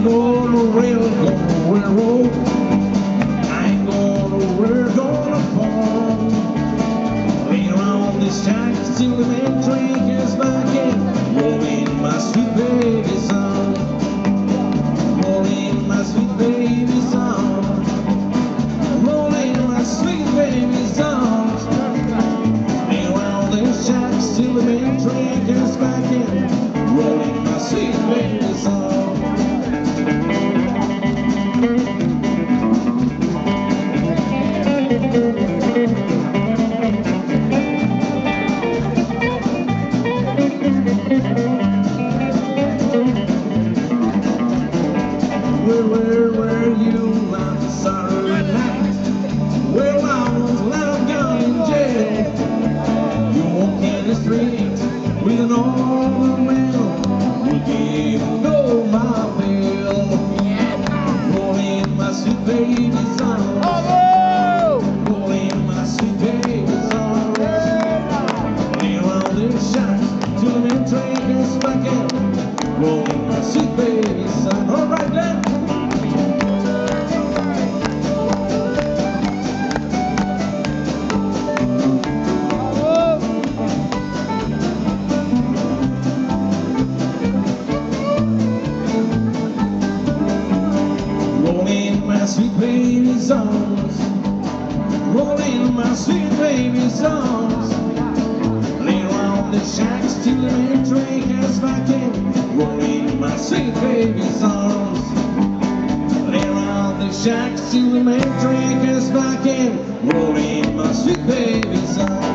gonna railroad. I ain't gonna work on a farm. Lay around this tracks till the man train gets back in. Rolling my sweet baby song. Rolling my sweet baby song. Rolling my sweet baby song. Lay around this tracks till the man train gets back in. Rolling my sweet baby song. Where were you on the Saturday night? Well, I was lying down in jail. You walk in the street with an arm around. We didn't know my bill. Rolling my sweet baby song. Rolling my sweet baby song. Lay around in the shop till the man train gets back in. Rolling my sweet baby song. All right, then. Rolling my sweet baby songs. Rolling my sweet baby songs. Lay around the shacks till the man train gets back in. Rolling my sweet baby songs. Lay around the shacks till the man train gets back in. Rolling my sweet baby songs.